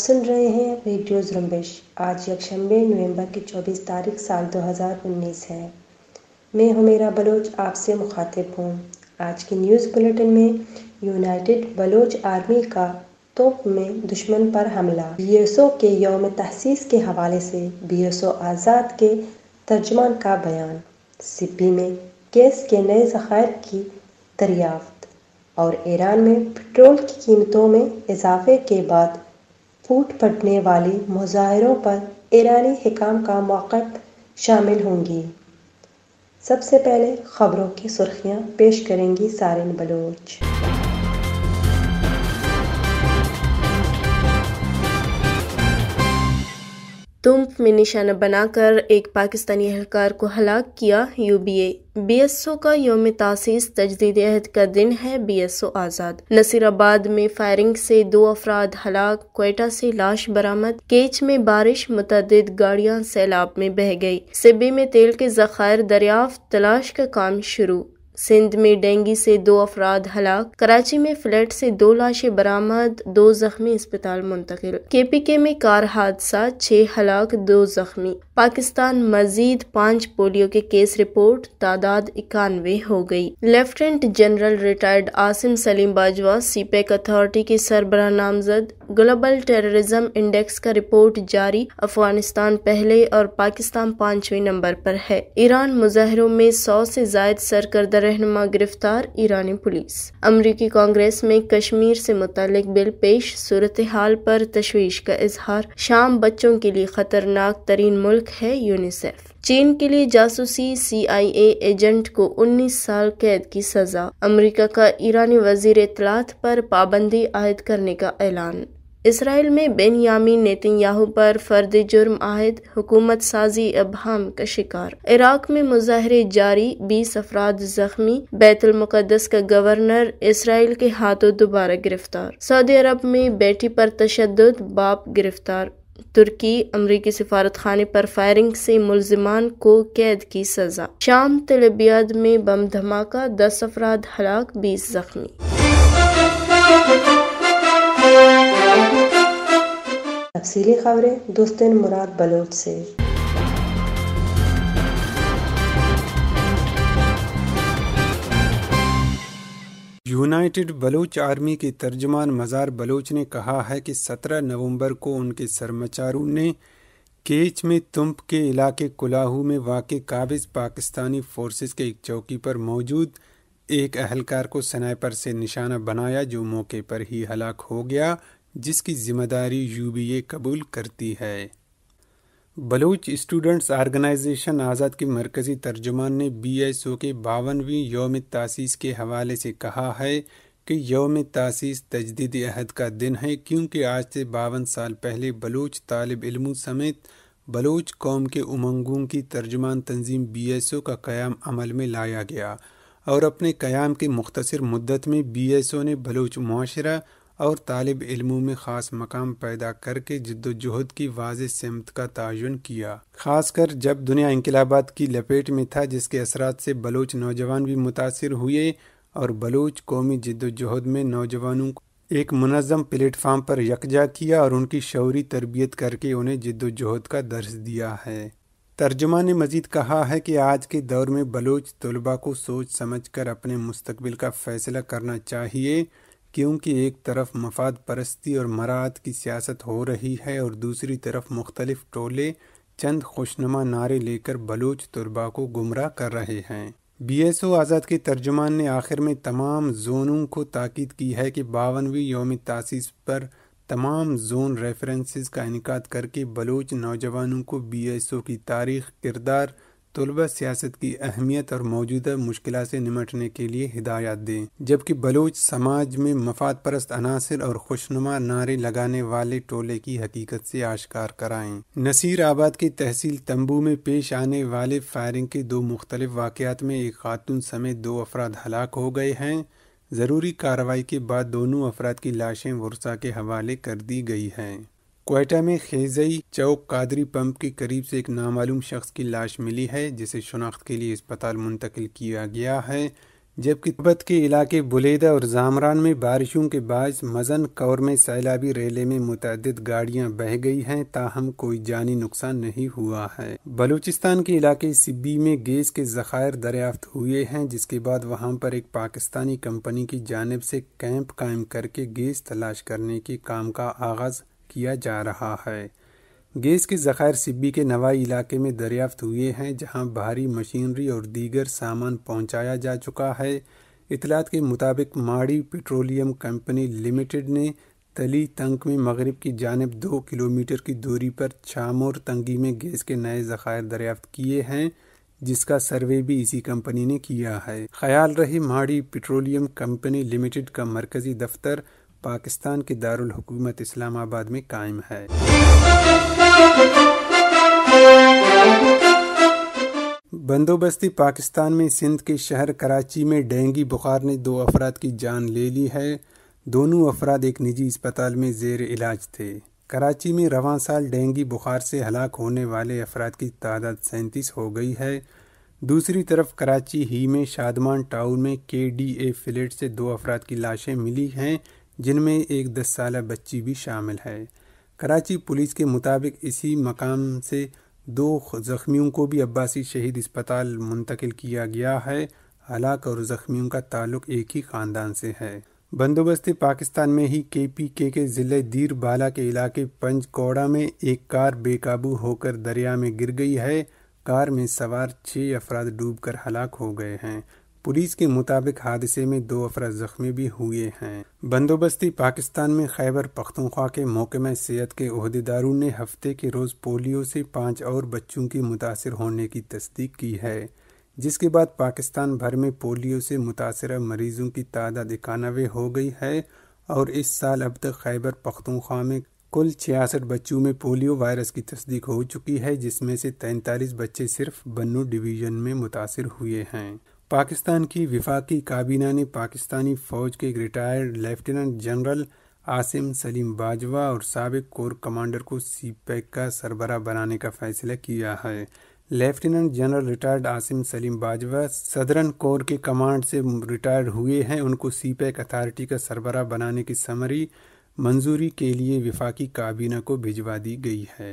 سن رہے ہیں ریڈیو زرمبش۔ آج یکشنبے نومبر کی 24 تاریخ سال 2019 ہے۔ میں حمیرہ بلوچ آپ سے مخاطب ہوں۔ آج کی نیوز بلیٹن میں یونائٹڈ بلوچ آرمی کا توپ میں دشمن پر حملہ، BSO کے یوم تاسیس کے حوالے سے BSO آزاد کے ترجمان کا بیان، سپی میں گیس کے نئے ذخائر کی دریافت، اور ایران میں پٹرول کی قیمتوں میں اضافے کے بعد پھوٹ پڑنے والی مظاہروں پر ایرانی حکام کا موقف شامل ہوں گی۔ سب سے پہلے خبروں کی سرخیاں پیش کریں گی سارن بلوچ۔ توپ میں نشانہ بنا کر ایک پاکستانی اہلکار کو ہلاک کیا۔ UBA BSO کا یوم تاسیس تجدید عہد کا دن ہے۔ BSO آزاد۔ نصیر آباد میں فائرنگ سے 2 افراد ہلاک، کوئٹہ سے لاش برآمد، کیچ میں بارش، متعدد گاڑیاں سیلاب میں بہہ گئی، سبی میں تیل کے ذخائر دریافت، تلاش کا کام شروع۔ سندھ میں ڈینگی سے 2 افراد ہلاک، کراچی میں فلیٹ سے 2 لاشیں برآمد، 2 زخمی اسپتال منتقل۔ KPK میں کار حادثہ، 6 ہلاک، 2 زخمی۔ پاکستان مزید 5 پولیو کے کیس رپورٹ، تعداد 91 ہو گئی۔ Lieutenant general retired Asim Saleem Bajwa CPEC authority کے سربراہ نامزد۔ گلوبل ٹیررزم انڈیکس کا رپورٹ جاری، افغانستان پہلے اور پاکستان 5ویں نمبر پر ہے۔ ایران مظاہروں میں 100 سے زائد سرکردہ رہنما گرفتار، ایرانی پولیس۔ امریکی کانگریس میں کشمیر سے متعلق بل پیش، صورتحال پر تشویش کا اظہار۔ شام بچوں کے لیے خطرناک ترین ملک ہے، یونیسیف۔ چین کے لیے جاسوسی، CIA ایجنٹ کو 19 سال قید کی سزا۔ امریکہ کا ایرانی وزیر اطلاعات پر پابندی عائد کرنے کا اعلان۔ اسرائیل میں بنیامین نیتن یاہو پر فرد جرم عائد، حکومت سازی ابہام کا شکار۔ عراق میں مظاہرے جاری، 20 افراد زخمی، بیت المقدس کا گورنر اسرائیل کے ہاتھوں دوبارہ گرفتار۔ سعودی عرب میں بیٹی پر تشدد، باپ گرفتار۔ ترکی، امریکی سفارت خانے پر فائرنگ سے ملزمان کو قید کی سزا۔ شام تل ابیاد میں بم دھماکہ، 10 افراد ہلاک، 20 زخمی۔ تفصیلی خبریں دوستن مراد بلوچ سے۔ یونائٹڈ بلوچ آرمی کے ترجمان مزار بلوچ نے کہا ہے کہ 17 نومبر کو ان کے سرمچاروں نے کیچ میں تمب کے علاقے کلاہو میں واقع قابض پاکستانی فورسز کے ایک چوکی پر موجود ایک اہلکار کو سنائپر سے نشانہ بنایا، جو موقع پر ہی ہلاک ہو گیا، جس کی ذمہ داری UBA قبول کرتی ہے۔ بلوچ اسٹوڈنٹس آرگنائزیشن آزاد کے مرکزی ترجمان نے BSO کے 52ویں یوم تاسیس کے حوالے سے کہا ہے کہ یوم تاسیس تجدید عہد کا دن ہے، کیونکہ آج سے 52 سال پہلے بلوچ طالب علموں سمیت بلوچ قوم کے امنگوں کی ترجمان تنظیم BSO کا قیام عمل میں لایا گیا، اور اپنے قیام کی مختصر مدت میں BSO نے بلوچ معاشرہ اور طالب علموں میں خاص مقام پیدا کر کے جد و جہد کی واضح سمت کا تعین کیا، خاص کر جب دنیا انقلابات کی لپیٹ میں تھا، جس کے اثرات سے بلوچ نوجوان بھی متاثر ہوئے، اور بلوچ قومی جد و جہد میں نوجوانوں کو ایک منظم پلیٹ فارم پر یکجا کیا اور ان کی شعوری تربیت کر کے انہیں جد و جہد کا درس دیا ہے۔ ترجمان نے مزید کہا ہے کہ آج کے دور میں بلوچ طلباء کو سوچ سمجھ کر اپنے مستقبل کا فیصلہ کرنا چاہیے، کیونکہ ایک طرف مفاد پرستی اور مراعات کی سیاست ہو رہی ہے، اور دوسری طرف مختلف ٹولے چند خوشنما نعرے لے کر بلوچ طلباء کو گمراہ کر رہے ہیں۔ BSO آزاد کے ترجمان نے آخر میں تمام زونوں کو تاکید کی ہے کہ 52ویں یوم تاسیس پر تمام زون ریفرنسز کا انعقاد کر کے بلوچ نوجوانوں کو BSO کی تاریخ، کردار، طلبہ سیاست کی اہمیت اور موجودہ مشکلات سے نمٹنے کے لیے ہدایات دیں، جبکہ بلوچ سماج میں مفاد پرست عناصر اور خوشنما نعرے لگانے والے ٹولے کی حقیقت سے آشکار کرائیں۔ نصیر آباد کی تحصیل تمبو میں پیش آنے والے فائرنگ کے 2 مختلف واقعات میں ایک خاتون سمیت 2 افراد ہلاک ہو گئے ہیں۔ ضروری کارروائی کے بعد دونوں افراد کی لاشیں ورثاء کے حوالے کر دی گئی ہیں۔ کوئٹہ میں خیزئی چوک قادری پمپ کے قریب سے ایک نامعلوم شخص کی لاش ملی ہے، جسے شناخت کے لیے اسپتال منتقل کیا گیا ہے۔ جبکہ تبت کے علاقے بلیدہ اور زامران میں بارشوں کے باعث مزن کور میں سیلابی ریلے میں متعدد گاڑیاں بہہ گئی ہیں، تاہم کوئی جانی نقصان نہیں ہوا ہے۔ بلوچستان کے علاقے سبی میں گیس کے ذخائر دریافت ہوئے ہیں، جس کے بعد وہاں پر ایک پاکستانی کمپنی کی جانب سے کیمپ قائم کر کے گیس تلاش کرنے کے کام کا آغاز کیا جا رہا ہے۔ گیس کے ذخائر سبی کے نوائی علاقے میں دریافت ہوئے ہیں، جہاں بھاری مشینری اور دیگر سامان پہنچایا جا چکا ہے۔ اطلاعات کے مطابق ماڑی پیٹرولیم کمپنی لمیٹڈ نے تلی تنک میں مغرب کی جانب 2 کلومیٹر کی دوری پر چھامور تنگی میں گیس کے نئے ذخائر دریافت کیے ہیں، جس کا سروے بھی اسی کمپنی نے کیا ہے۔ خیال رہے ماڑی پیٹرولیم کمپنی لمیٹڈ کا مرکزی دفتر پاکستان کے دارالحکومت اسلام آباد میں قائم ہے۔ بندوبستی پاکستان میں سندھ کے شہر کراچی میں ڈینگی بخار نے 2 افراد کی جان لے لی ہے۔ دونوں افراد ایک نجی اسپتال میں زیر علاج تھے۔ کراچی میں رواں سال ڈینگی بخار سے ہلاک ہونے والے افراد کی تعداد 37 ہو گئی ہے۔ دوسری طرف کراچی ہی میں شادمان ٹاؤن میں KDA فلیٹ سے 2 افراد کی لاشیں ملی ہیں، جن میں ایک 10 سالہ بچی بھی شامل ہے۔ کراچی پولیس کے مطابق اسی مقام سے 2 زخمیوں کو بھی عباسی شہید اسپتال منتقل کیا گیا ہے۔ ہلاک اور زخمیوں کا تعلق ایک ہی خاندان سے ہے۔ بندوبست پاکستان میں ہی KPK کے ضلع دیر بالا کے علاقے پنج کوڑا میں ایک کار بے قابو ہو کر دریا میں گر گئی ہے۔ کار میں سوار 6 افراد ڈوب کر ہلاک ہو گئے ہیں۔ پولیس کے مطابق حادثے میں 2 افراد زخمی بھی ہوئے ہیں۔ بندوبستی پاکستان میں خیبر پختونخوا کے محکمہ صحت کے عہدیداروں نے ہفتے کے روز پولیو سے 5 اور بچوں کی متاثر ہونے کی تصدیق کی ہے، جس کے بعد پاکستان بھر میں پولیو سے متاثرہ مریضوں کی تعداد 91 ہو گئی ہے، اور اس سال اب تک خیبر پختونخوا میں کل 66 بچوں میں پولیو وائرس کی تصدیق ہو چکی ہے، جس میں سے 43 بچے صرف بنو ڈویژن میں متاثر ہوئے ہیں۔ پاکستان کی وفاقی کابینہ نے پاکستانی فوج کے retired lieutenant general Asim Saleem Bajwa اور سابق کور کمانڈر کو CPEC کا سربراہ بنانے کا فیصلہ کیا ہے۔ Lieutenant general retired Asim Saleem Bajwa southern corps کے کمانڈ سے ریٹائر ہوئے ہیں۔ ان کو CPEC اتھارٹی کا سربراہ بنانے کی سمری منظوری کے لیے وفاقی کابینہ کو بھجوا دی گئی ہے۔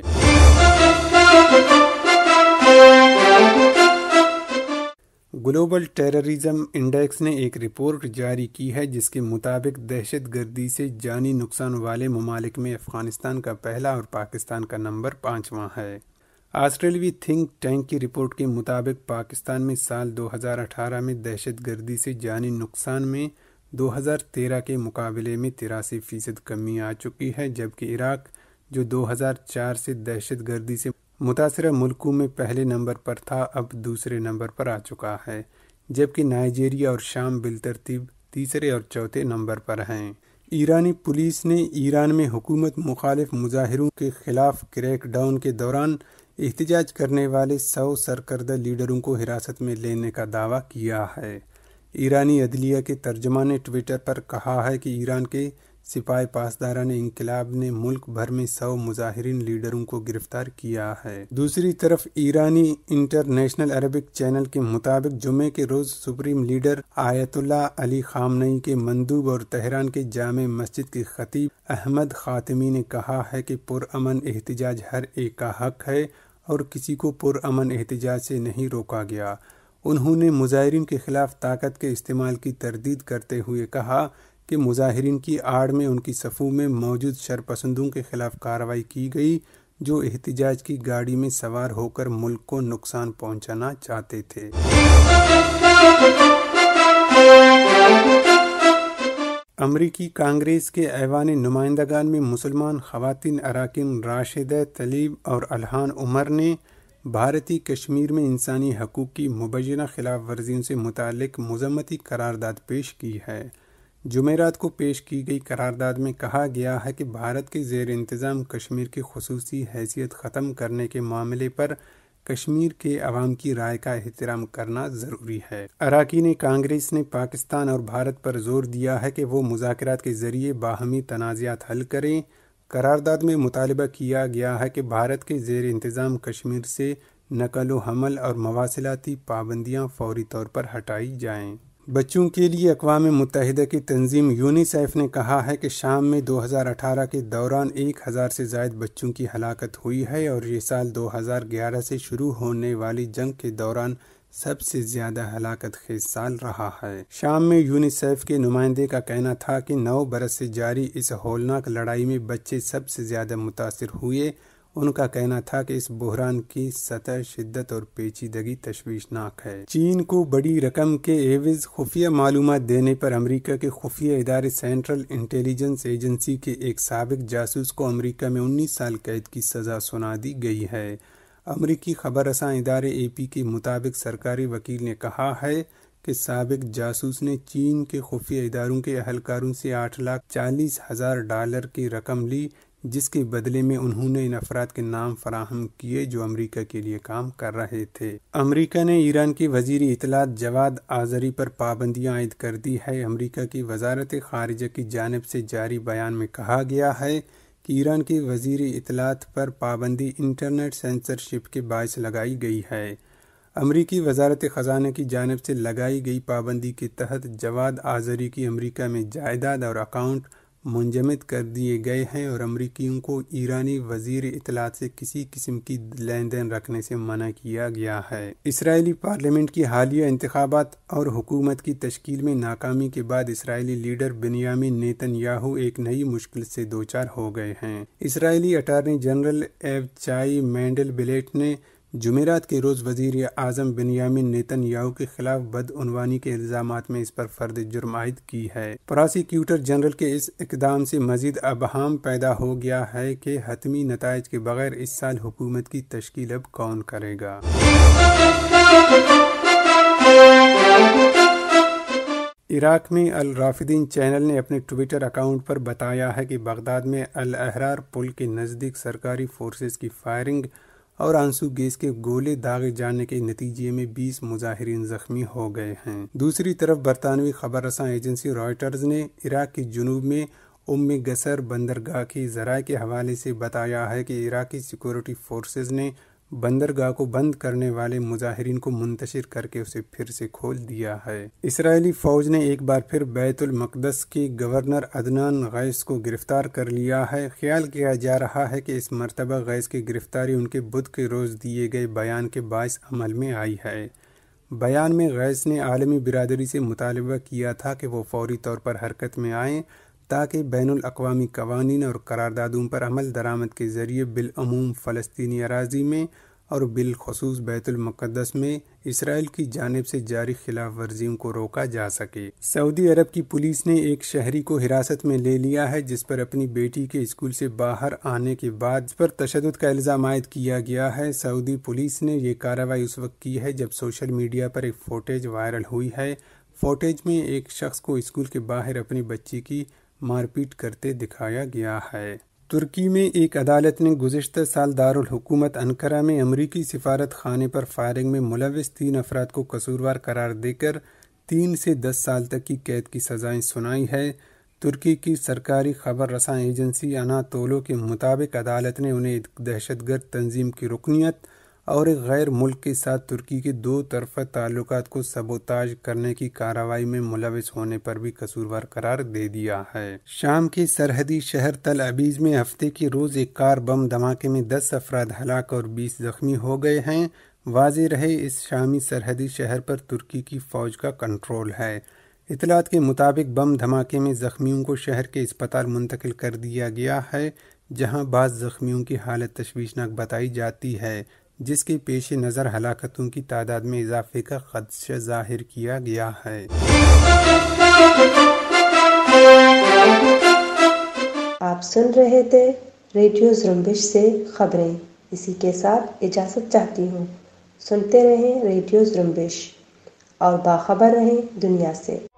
گلوبل ٹیررزم انڈیکس نے ایک رپورٹ جاری کی ہے، جس کے مطابق دہشت گردی سے جانی نقصان والے ممالک میں افغانستان کا پہلا اور پاکستان کا نمبر 5واں ہے۔ آسٹریلوی تھنک ٹینک کی رپورٹ کے مطابق پاکستان میں سال 2018 میں دہشت گردی سے جانی نقصان میں 2013 کے مقابلے میں 83% کمی آ چکی ہے، جبکہ عراق جو 2004 سے دہشت گردی سے متاثرہ ملکوں میں پہلے نمبر پر تھا، اب دوسرے نمبر پر آ چکا ہے، جبکہ نائجیریا اور شام بالترتیب تیسرے اور چوتھے نمبر پر ہیں۔ ایرانی پولیس نے ایران میں حکومت مخالف مظاہروں کے خلاف کریک ڈاؤن کے دوران احتجاج کرنے والے 100 سرکردہ لیڈروں کو حراست میں لینے کا دعویٰ کیا ہے۔ ایرانی عدلیہ کے ترجمان نے ٹویٹر پر کہا ہے کہ ایران کے سپاہی پاسداران انقلاب نے ملک بھر میں 100 مظاہرین لیڈروں کو گرفتار کیا ہے۔ دوسری طرف ایرانی انٹرنیشنل عربک چینل کے مطابق جمعے کے روز سپریم لیڈر آیت اللہ علی خامنئی کے مندوب اور تہران کے جامع مسجد کے خطیب احمد خاتمی نے کہا ہے کہ پرامن احتجاج ہر ایک کا حق ہے اور کسی کو پرامن احتجاج سے نہیں روکا گیا۔ انہوں نے مظاہرین کے خلاف طاقت کے استعمال کی تردید کرتے ہوئے کہا کہ مظاہرین کی آڑ میں ان کی صفوں میں موجود شرپسندوں کے خلاف کارروائی کی گئی، جو احتجاج کی گاڑی میں سوار ہو کر ملک کو نقصان پہنچانا چاہتے تھے۔ امریکی کانگریس کے ایوان نمائندگان میں مسلمان خواتین اراکین راشدہ تلیب اور الہان عمر نے بھارتی کشمیر میں انسانی حقوق کی مبینہ خلاف ورزیوں سے متعلق مذمتی قرارداد پیش کی ہے۔ جمعرات کو پیش کی گئی قرارداد میں کہا گیا ہے کہ بھارت کے زیر انتظام کشمیر کی خصوصی حیثیت ختم کرنے کے معاملے پر کشمیر کے عوام کی رائے کا احترام کرنا ضروری ہے۔ اراکین کانگریس نے پاکستان اور بھارت پر زور دیا ہے کہ وہ مذاکرات کے ذریعے باہمی تنازعات حل کریں۔ قرارداد میں مطالبہ کیا گیا ہے کہ بھارت کے زیر انتظام کشمیر سے نقل و حمل اور مواصلاتی پابندیاں فوری طور پر ہٹائی جائیں۔ بچوں کے لیے اقوام متحدہ کی تنظیم یونیسیف نے کہا ہے کہ شام میں 2018 کے دوران 1000 سے زائد بچوں کی ہلاکت ہوئی ہے اور یہ سال 2011 سے شروع ہونے والی جنگ کے دوران سب سے زیادہ ہلاکت خیز سال رہا ہے۔ شام میں یونیسیف کے نمائندے کا کہنا تھا کہ 9 برس سے جاری اس ہولناک لڑائی میں بچے سب سے زیادہ متاثر ہوئے۔ ان کا کہنا تھا کہ اس بحران کی سطح، شدت اور پیچیدگی تشویشناک ہے۔ چین کو بڑی رقم کے عوض خفیہ معلومات دینے پر امریکہ کے خفیہ ادارے سینٹرل انٹیلیجنس ایجنسی کے ایک سابق جاسوس کو امریکہ میں 19 سال قید کی سزا سنا دی گئی ہے۔ امریکی خبر رساں ادارے AP کے مطابق سرکاری وکیل نے کہا ہے کہ سابق جاسوس نے چین کے خفیہ اداروں کے اہلکاروں سے $8,40,000 کی رقم لی، جس کے بدلے میں انہوں نے ان افراد کے نام فراہم کیے جو امریکہ کے لیے کام کر رہے تھے۔ امریکہ نے ایران کے وزیر اطلاعات جواد آذری پر پابندیاں عائد کر دی ہے۔ امریکہ کی وزارت خارجہ کی جانب سے جاری بیان میں کہا گیا ہے کہ ایران کے وزیر اطلاعات پر پابندی انٹرنیٹ سینسرشپ کے باعث لگائی گئی ہے۔ امریکی وزارت خزانہ کی جانب سے لگائی گئی پابندی کے تحت جواد آذری کی امریکہ میں جائیداد اور اکاؤنٹ منجمد کر دیے گئے ہیں اور امریکیوں کو ایرانی وزیر اطلاعات سے کسی قسم کی لین دین رکھنے سے منع کیا گیا ہے۔ اسرائیلی پارلیمنٹ کی حالیہ انتخابات اور حکومت کی تشکیل میں ناکامی کے بعد Israeli leader Benjamin Netanyahu ایک نئی مشکل سے دوچار ہو گئے ہیں۔ Israeli attorney general Avichai Mandelblit نے جمعرات کے روز وزیر اعظم بنیامین نیتن یاہو کے خلاف بدعنوانی کے الزامات میں اس پر فرد جرم عائد کی ہے۔ پراسیکیوٹر جنرل کے اس اقدام سے مزید ابہام پیدا ہو گیا ہے کہ حتمی نتائج کے بغیر اس سال حکومت کی تشکیل اب کون کرے گا۔ عراق میں الرافدین چینل نے اپنے ٹویٹر اکاؤنٹ پر بتایا ہے کہ بغداد میں الاحرار پل کے نزدیک سرکاری فورسز کی فائرنگ اور آنسو گیس کے گولے داغے جانے کے نتیجے میں 20 مظاہرین زخمی ہو گئے ہیں۔ دوسری طرف برطانوی خبر رساں ایجنسی رائٹرز نے عراق کے جنوب میں گسر بندرگاہ کے ذرائع کے حوالے سے بتایا ہے کہ عراقی سیکورٹی فورسز نے بندرگاہ کو بند کرنے والے مظاہرین کو منتشر کر کے اسے پھر سے کھول دیا ہے۔ اسرائیلی فوج نے ایک بار پھر بیت المقدس کے گورنر عدنان غیث کو گرفتار کر لیا ہے۔ خیال کیا جا رہا ہے کہ اس مرتبہ غیث کی گرفتاری ان کے بدھ کے روز دیے گئے بیان کے باعث عمل میں آئی ہے۔ بیان میں غیث نے عالمی برادری سے مطالبہ کیا تھا کہ وہ فوری طور پر حرکت میں آئیں تاکہ بین الاقوامی قوانین اور قراردادوں پر عمل درآمد کے ذریعے بالعموم فلسطینی اراضی میں اور بالخصوص بیت المقدس میں اسرائیل کی جانب سے جاری خلاف ورزیوں کو روکا جا سکے۔ سعودی عرب کی پولیس نے ایک شہری کو حراست میں لے لیا ہے جس پر اپنی بیٹی کے اسکول سے باہر آنے کے بعد اس پر تشدد کا الزام عائد کیا گیا ہے۔ سعودی پولیس نے یہ کارروائی اس وقت کی ہے جب سوشل میڈیا پر ایک فوٹیج وائرل ہوئی ہے۔ فوٹیج میں ایک شخص کو اسکول کے باہر اپنی بچی کی مار پیٹ کرتے دکھایا گیا ہے۔ ترکی میں ایک عدالت نے گزشتہ سال دارالحکومت انقرہ میں امریکی سفارت خانے پر فائرنگ میں ملوث 3 افراد کو قصوروار قرار دے کر 3 سے 10 سال تک کی قید کی سزائیں سنائی ہے۔ ترکی کی سرکاری خبر رساں ایجنسی اناتولو کے مطابق عدالت نے انہیں ایک دہشت گرد تنظیم کی رکنیت اور ایک غیر ملک کے ساتھ ترکی کے 2 طرفہ تعلقات کو سبوتاژ کرنے کی کارروائی میں ملوث ہونے پر بھی قصوروار قرار دے دیا ہے۔ شام کے سرحدی شہر تل ابیب میں ہفتے کے روز ایک کار بم دھماکے میں 10 افراد ہلاک اور 20 زخمی ہو گئے ہیں۔ واضح رہے اس شامی سرحدی شہر پر ترکی کی فوج کا کنٹرول ہے۔ اطلاعات کے مطابق بم دھماکے میں زخمیوں کو شہر کے اسپتال منتقل کر دیا گیا ہے جہاں بعض زخمیوں کی حالت تشویشناک بتائی جاتی ہے، جس کے پیش نظر ہلاکتوں کی تعداد میں اضافے کا خدشہ ظاہر کیا گیا ہے۔ آپ سن رہے تھے ریڈیو زرمبش سے خبریں۔ اسی کے ساتھ اجازت چاہتی ہوں۔ سنتے رہیں ریڈیو زرمبش اور باخبر رہیں دنیا سے۔